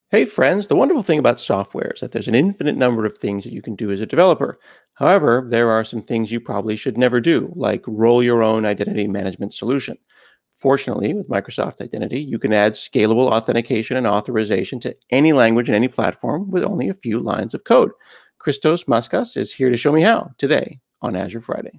Hey friends, the wonderful thing about software is that there's an infinite number of things that you can do as a developer. However, there are some things you probably should never do, like roll your own identity management solution. Fortunately, with Microsoft Identity, you can add scalable authentication and authorization to any language and any platform with only a few lines of code. Christos Maskas is here to show me how today on Azure Friday.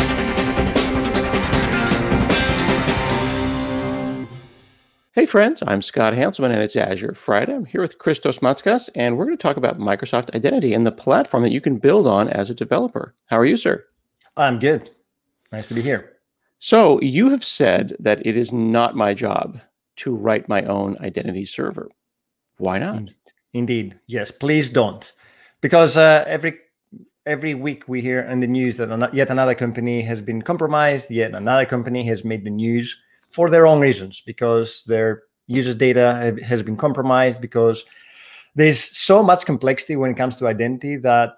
Hey friends, I'm Scott Hanselman and it's Azure Friday. I'm here with Christos Matskas and we're going to talk about Microsoft Identity and the platform that you can build on as a developer. How are you, sir? I'm good. Nice to be here. So you have said that it is not my job to write my own identity server. Why not? Indeed. Yes, please don't. Because every week we hear in the news that yet another company has been compromised, yet another company has made the news for their own reasons, because their users' data has been compromised, because there's so much complexity when it comes to identity that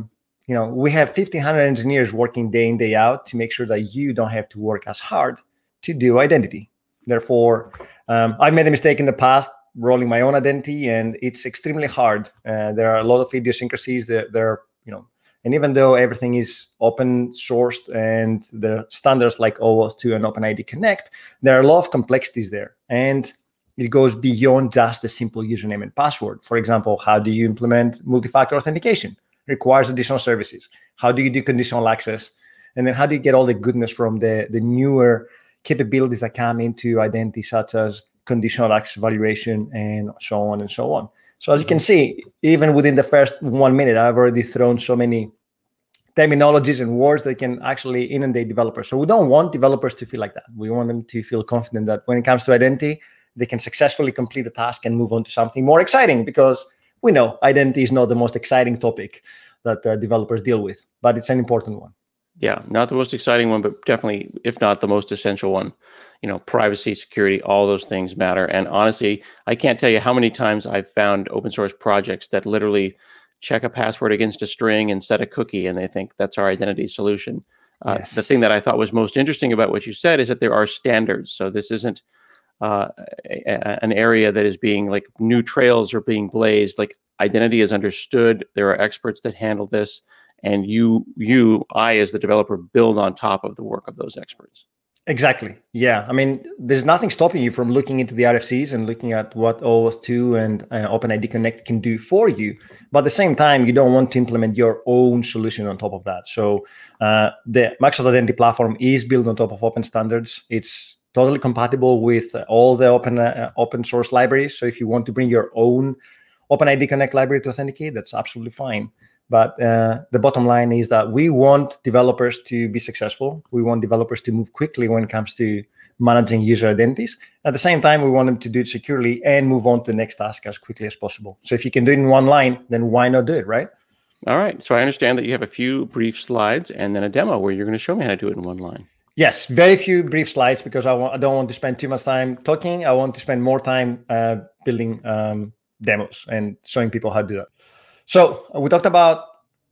we have 1,500 engineers working day in, day out to make sure that you don't have to work as hard to do identity. Therefore, I've made a mistake in the past rolling my own identity, and it's extremely hard. There are a lot of idiosyncrasies. And even though everything is open sourced and the standards like OAuth 2 and OpenID Connect, there are a lot of complexities there. And it goes beyond just a simple username and password. For example, how do you implement multi-factor authentication? It requires additional services. How do you do conditional access? And then how do you get all the goodness from the newer capabilities that come into identity, such as conditional access evaluation and so on and so on. So as you can see, even within the first 1 minute, I've already thrown so many terminologies and words that can actually inundate developers. So we don't want developers to feel like that. We want them to feel confident that when it comes to identity, they can successfully complete the task and move on to something more exciting, because we know identity is not the most exciting topic that developers deal with, but it's an important one. Yeah, not the most exciting one, but definitely, if not the most essential one. Privacy, security, all those things matter. And honestly, I can't tell you how many times I've found open source projects that literally check a password against a string and set a cookie, and they think that's our identity solution. Yes. The thing that I thought was most interesting about what you said is that there are standards. So this isn't an area that is being like new trails are being blazed. Like identity is understood. There are experts that handle this. And I, as the developer, build on top of the work of those experts. Exactly. Yeah. I mean, there's nothing stopping you from looking into the RFCs and looking at what OAuth 2 and OpenID Connect can do for you. But at the same time, you don't want to implement your own solution on top of that. So the Microsoft Identity Platform is built on top of open standards. It's totally compatible with all the open source libraries. So if you want to bring your own OpenID Connect library to authenticate, that's absolutely fine. But the bottom line is that we want developers to be successful. We want developers to move quickly when it comes to managing user identities. At the same time, we want them to do it securely and move on to the next task as quickly as possible. So if you can do it in one line, then why not do it, right? All right. So I understand that you have a few brief slides and then a demo where you're going to show me how to do it in one line. Yes, very few brief slides, because I don't want to spend too much time talking. I want to spend more time building demos and showing people how to do that. So we talked about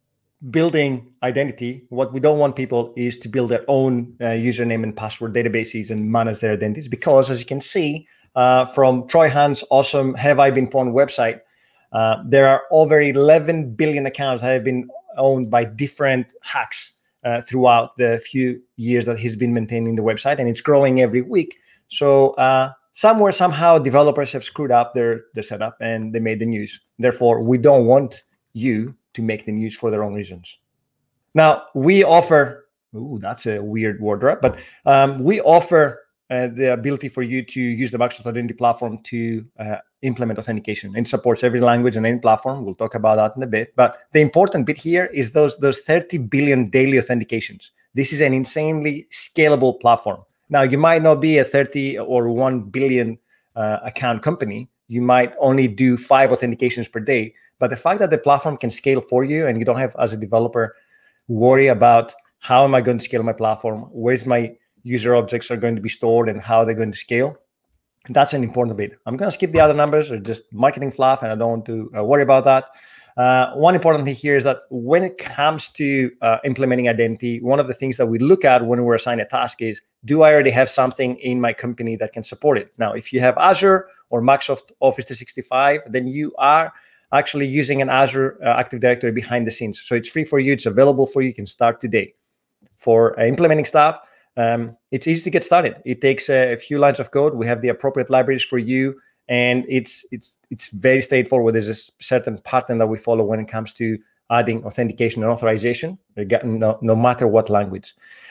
building identity. What we don't want people is to build their own username and password databases and manage their identities, because as you can see from Troy Hunt's awesome Have I Been Pwned website, there are over 11 billion accounts that have been owned by different hacks throughout the few years that he's been maintaining the website, and it's growing every week. So somewhere, somehow, developers have screwed up their setup and they made the news. Therefore, we don't want you to make the news for their own reasons. Now, we offer, that's a weird word, right? But we offer the ability for you to use the Microsoft Identity Platform to implement authentication. It supports every language and any platform. We'll talk about that in a bit. But the important bit here is those 30 billion daily authentications. This is an insanely scalable platform. Now, you might not be a 30 or 1 billion account company. You might only do 5 authentications per day. But the fact that the platform can scale for you, and you don't have, as a developer, worry about how am I going to scale my platform, where's my user objects are going to be stored, and how they're going to scale, that's an important bit. I'm going to skip the other numbers, or just marketing fluff, and I don't want to worry about that. One important thing here is that when it comes to implementing identity, one of the things that we look at when we're assigned a task is, do I already have something in my company that can support it? Now, if you have Azure or Microsoft Office 365, then you are actually using an Azure Active Directory behind the scenes. So it's free for you. It's available for you. You can start today. For implementing stuff, it's easy to get started. It takes a few lines of code. We have the appropriate libraries for you, and it's very straightforward. There's a certain pattern that we follow when it comes to adding authentication and authorization, no matter what language.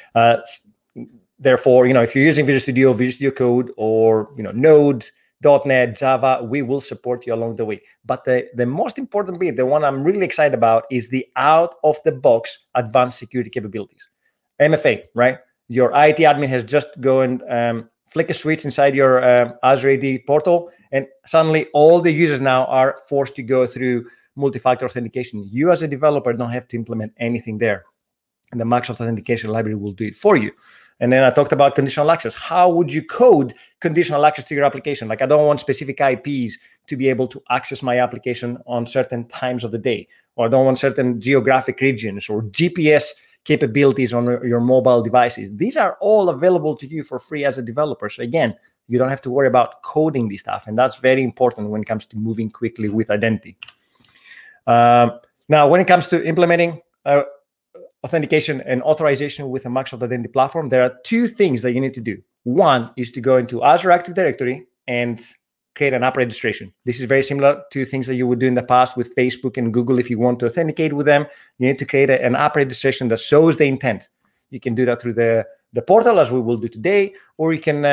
Therefore, if you're using Visual Studio Code, or Node, .NET, Java, we will support you along the way. But the most important bit, the one I'm really excited about, is the out-of-the-box advanced security capabilities. MFA, right? Your IT admin has just go and flick a switch inside your Azure AD portal, and suddenly all the users now are forced to go through multi-factor authentication. You as a developer don't have to implement anything there, and the Microsoft Authentication Library will do it for you. And then I talked about conditional access. How would you code conditional access to your application? Like, I don't want specific IPs to be able to access my application on certain times of the day, or I don't want certain geographic regions or GPS capabilities on your mobile devices. These are all available to you for free as a developer. So again, you don't have to worry about coding this stuff. And that's very important when it comes to moving quickly with identity. Now, when it comes to implementing authentication and authorization with a Microsoft Identity Platform, there are two things that you need to do. One is to go into Azure Active Directory and create an app registration. This is very similar to things that you would do in the past with Facebook and Google. If you want to authenticate with them, you need to create an app registration that shows the intent. You can do that through the portal, as we will do today, or you can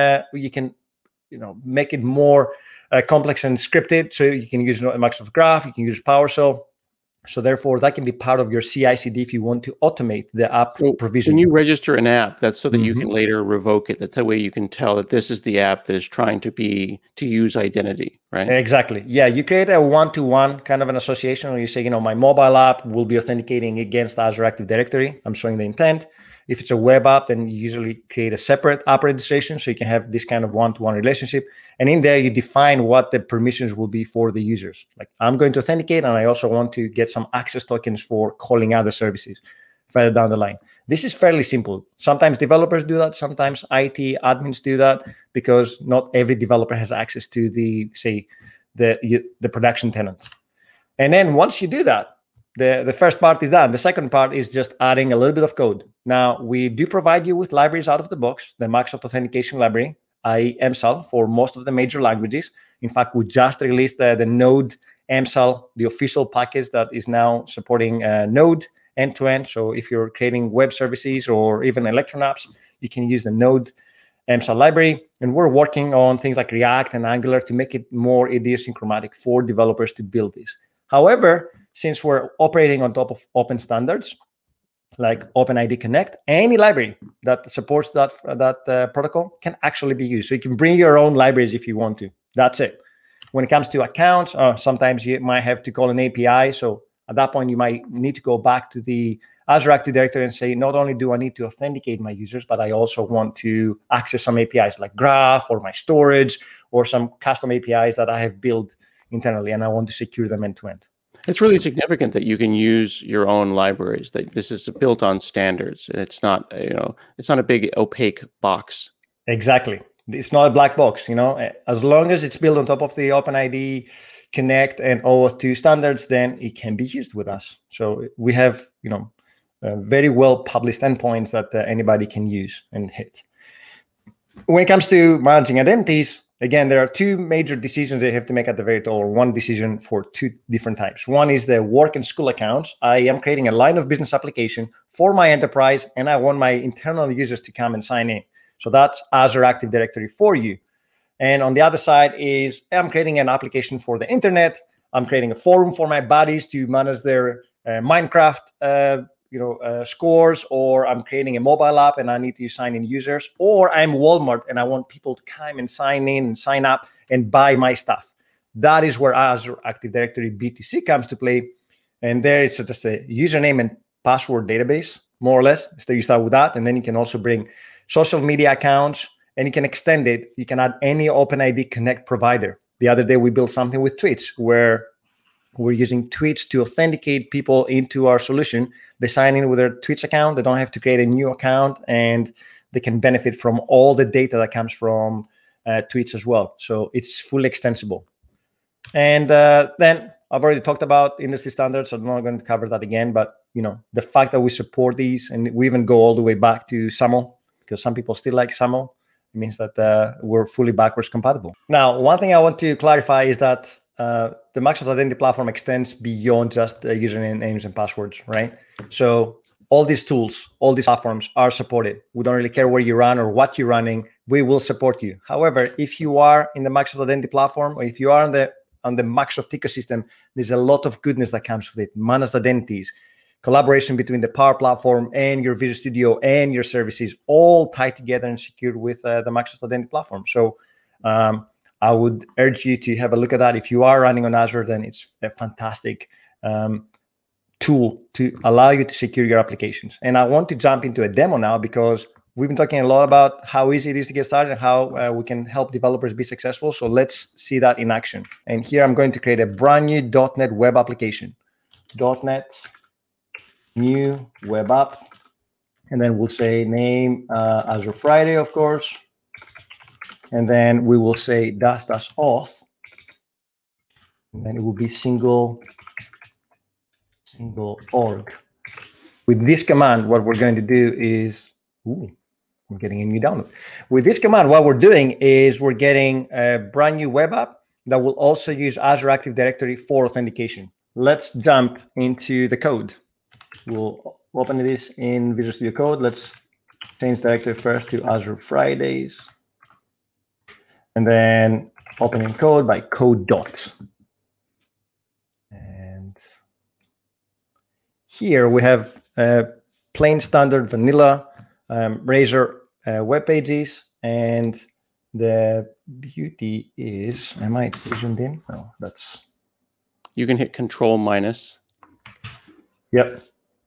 make it more complex and scripted. So you can use Microsoft Graph, you can use PowerShell. So therefore, that can be part of your CI/CD if you want to automate the app provision. When you register an app, that's so that you can later revoke it. That's the way you can tell that this is the app that is trying to use identity, right? Exactly. Yeah, you create a one-to-one kind of an association where you say, my mobile app will be authenticating against Azure Active Directory. I'm showing the intent. If it's a web app, then you usually create a separate app registration so you can have this kind of one-to-one relationship. And in there, you define what the permissions will be for the users. Like, I'm going to authenticate, and I also want to get some access tokens for calling other services further down the line. This is fairly simple. Sometimes developers do that. Sometimes IT admins do that, because not every developer has access to the production tenant. And then once you do that, the first part is done. The second part is just adding a little bit of code. Now, we do provide you with libraries out of the box, the Microsoft Authentication Library, MSAL, for most of the major languages. In fact, we just released the Node MSAL, the official package that is now supporting Node end-to-end. So if you're creating web services or even Electron apps, you can use the Node MSAL library. And we're working on things like React and Angular to make it more idiosyncratic for developers to build this. However, since we're operating on top of open standards like OpenID Connect, any library that supports that protocol can actually be used. So you can bring your own libraries if you want to. That's it. When it comes to accounts, sometimes you might have to call an API. So at that point, you might need to go back to the Azure Active Directory and say, not only do I need to authenticate my users, but I also want to access some APIs like Graph or my storage or some custom APIs that I have built internally, and I want to secure them end-to-end. It's really significant that you can use your own libraries. That this is built on standards. It's not, it's not a big opaque box. Exactly. It's not a black box. As long as it's built on top of the OpenID Connect and OAuth 2 standards, then it can be used with us. So we have, very well published endpoints that anybody can use and hit. When it comes to managing identities, again, there are two major decisions they have to make at the very top, or one decision for two different types. One is the work and school accounts. I am creating a line of business application for my enterprise, and I want my internal users to come and sign in. So that's Azure Active Directory for you. And on the other side is I'm creating an application for the internet. I'm creating a forum for my buddies to manage their Minecraft scores, or I'm creating a mobile app and I need to sign in users, or I'm Walmart and I want people to come and sign in and sign up and buy my stuff. That is where Azure Active Directory B2C comes to play. And there it's just a username and password database, more or less. So you start with that, and then you can also bring social media accounts, and you can extend it. You can add any OpenID Connect provider. The other day we built something with Twitch where we're using Twitch to authenticate people into our solution. They sign in with their Twitch account. They don't have to create a new account, and they can benefit from all the data that comes from tweets as well. So it's fully extensible. And then I've already talked about industry standards, so I'm not going to cover that again. But the fact that we support these, and we even go all the way back to SAML, because some people still like SAML, it means that we're fully backwards compatible. Now, one thing I want to clarify is that the Microsoft Identity Platform extends beyond just usernames and passwords, right? So all these tools, all these platforms are supported. We don't really care where you run or what you're running. We will support you. However, if you are in the Microsoft Identity Platform, or if you are on the Microsoft ecosystem, there's a lot of goodness that comes with it. Managed identities, collaboration between the Power Platform and your Visual Studio and your services, all tied together and secured with the Microsoft Identity Platform. So I would urge you to have a look at that. If you are running on Azure, then it's a fantastic tool to allow you to secure your applications. And I want to jump into a demo now, because we've been talking a lot about how easy it is to get started and how we can help developers be successful. So let's see that in action. And here I'm going to create a brand new .NET web application. .NET new web app. And then we'll say name Azure Friday, of course. And then we will say --auth. And then it will be single org. With this command, what we're going to do is, I'm getting a new download. With this command, what we're doing is we're getting a brand new web app that will also use Azure Active Directory for authentication. Let's jump into the code. We'll open this in Visual Studio Code. Let's change directory first to Azure Fridays. And then open in code by code dot. And here we have plain standard vanilla Razor web pages, and the beauty is, am I zoomed in? No, that's. You can hit Control-. Yep.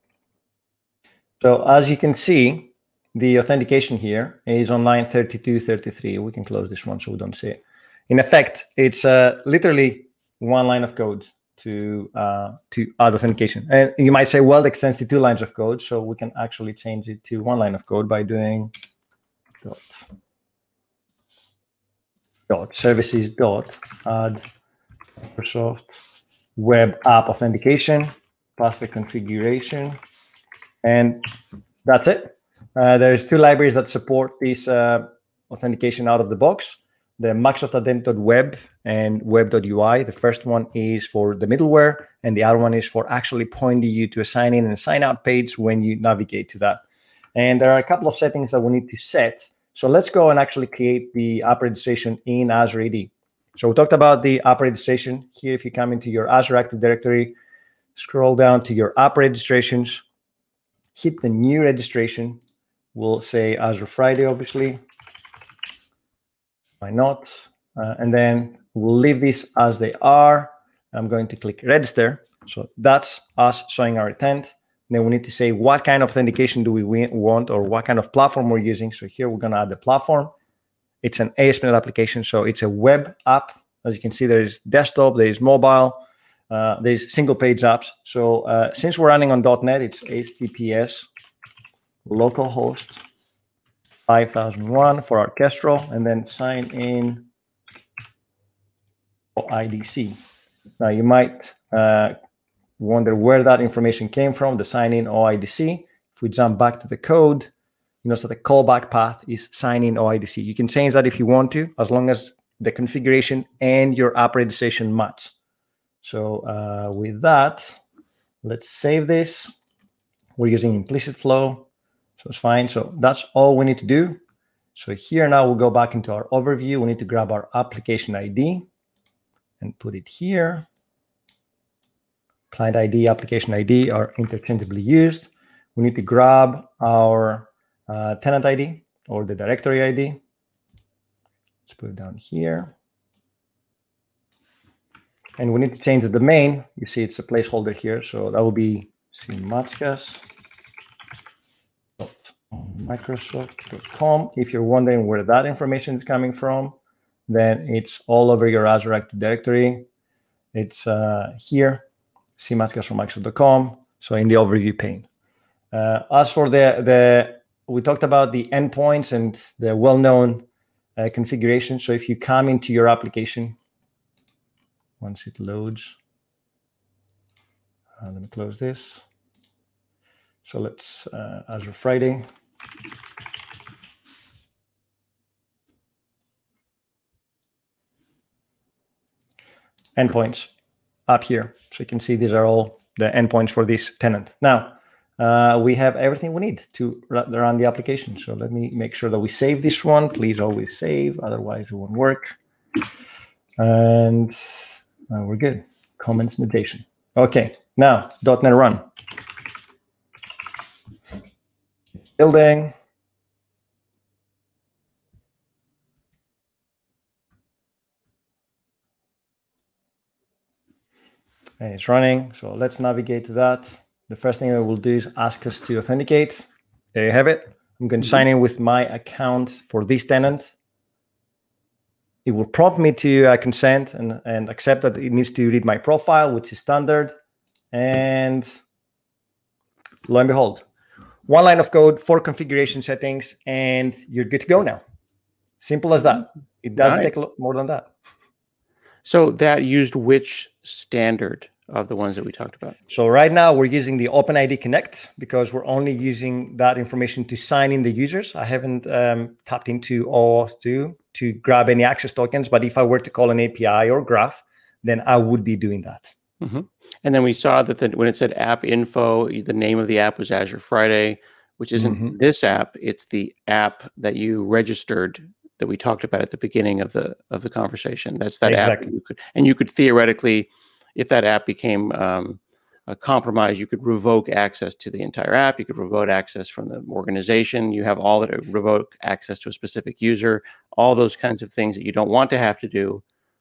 So as you can see, the authentication here is on line 32, 33. We can close this one so we don't see it. In effect, it's literally one line of code to add authentication. And you might say, well, it extends to 2 lines of code. So we can actually change it to 1 line of code by doing services add Microsoft web app authentication, pass the configuration, and that's it. There's 2 libraries that support this authentication out of the box. The Microsoft Identity.web and web.ui. The first one is for the middleware, and the other one is for actually pointing you to a sign in and sign out page when you navigate to that. And there are a couple of settings that we need to set. So let's go and actually create the app registration in Azure AD. So we talked about the app registration. Here, if you come into your Azure Active Directory, scroll down to your app registrations, hit the new registration. We'll say Azure Friday, obviously. Why not? And then we'll leave these as they are. I'm going to click register. So that's us showing our intent. Then we need to say what kind of authentication do we want, or what kind of platform we're using. So here we're going to add the platform. It's an ASP.NET application, so it's a web app. As you can see, there is desktop, there is mobile, there's single page apps. So since we're running on .NET, it's HTTPS localhost 5001 for our Kestrel, and then sign in OIDC. Now you might wonder where that information came from, the sign in OIDC. If we jump back to the code, you notice that the callback path is sign in OIDC. You can change that if you want to, as long as the configuration and your app registration match. So with that, let's save this. We're using implicit flow, so it's fine. So that's all we need to do. So here now we'll go back into our overview. We need to grab our application ID and put it here. Client ID, application ID are interchangeably used. We need to grab our tenant ID or the directory ID. Let's put it down here. And we need to change the domain. You see it's a placeholder here. So that will be cmackas.microsoft.com. If you're wondering where that information is coming from, then it's all over your Azure Active Directory. It's here, cmackas from Microsoft.com. So in the overview pane. As for we talked about the endpoints and the well-known configuration. So if you come into your application, once it loads, let me close this. So let's Azure Friday. Endpoints up here. So you can see these are all the endpoints for this tenant. Now, we have everything we need to run the application. So let me make sure that we save this one. Please always save, otherwise it won't work. And we're good. Comments notation. Okay, now .NET Run. Building. And it's running. So let's navigate to that. The first thing that we'll do is ask us to authenticate. There you have it. I'm going to sign in with my account for this tenant. It will prompt me to consent and accept that it needs to read my profile, which is standard. And lo and behold, one line of code, 4 configuration settings, and you're good to go now. Simple as that. It doesn't take a lot more than that. So that used which standard of the ones that we talked about? So right now we're using the OpenID Connect because we're only using that information to sign in the users. I haven't tapped into OAuth 2 to grab any access tokens, but if I were to call an API or graph, then I would be doing that. Mm-hmm. And then we saw that when it said app info, the name of the app was Azure Friday, which isn't this app. It's the app that you registered that we talked about at the beginning of the conversation. That's that app that you could theoretically, if that app became a compromise, you could revoke access to the entire app. You could revoke access from the organization. You have all that revoke access to a specific user, all those kinds of things that you don't want to have to do.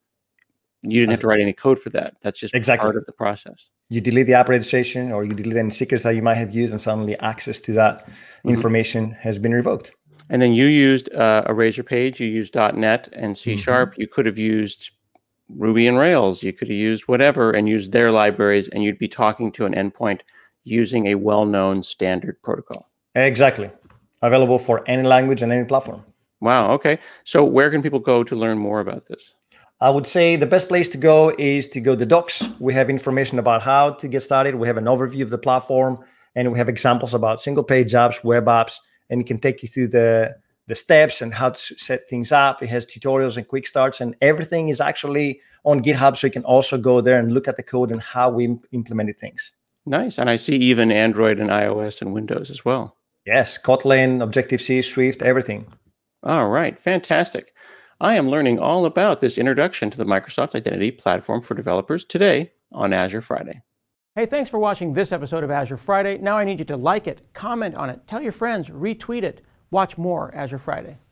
You didn't have to write any code for that. That's just part of the process. You delete the app registration or you delete any secrets that you might have used, and suddenly access to that information has been revoked. And then you used a Razor page. You used .NET and C#. You could have used Ruby and Rails. You could have used whatever and used their libraries, and you'd be talking to an endpoint using a well-known standard protocol. Exactly. Available for any language and any platform. Wow. Okay. So where can people go to learn more about this? I would say the best place to go is to go to the docs. We have information about how to get started. We have an overview of the platform, and we have examples about single-page apps, web apps, and it can take you through the steps and how to set things up. It has tutorials and quick starts, and everything is actually on GitHub, so you can also go there and look at the code and how we implemented things. Nice. And I see even Android and iOS and Windows as well. Yes, Kotlin, Objective-C, Swift, everything. All right. Fantastic. I am learning all about this introduction to the Microsoft Identity Platform for Developers today on Azure Friday. Hey, thanks for watching this episode of Azure Friday. Now I need you to like it, comment on it, tell your friends, retweet it. Watch more Azure Friday.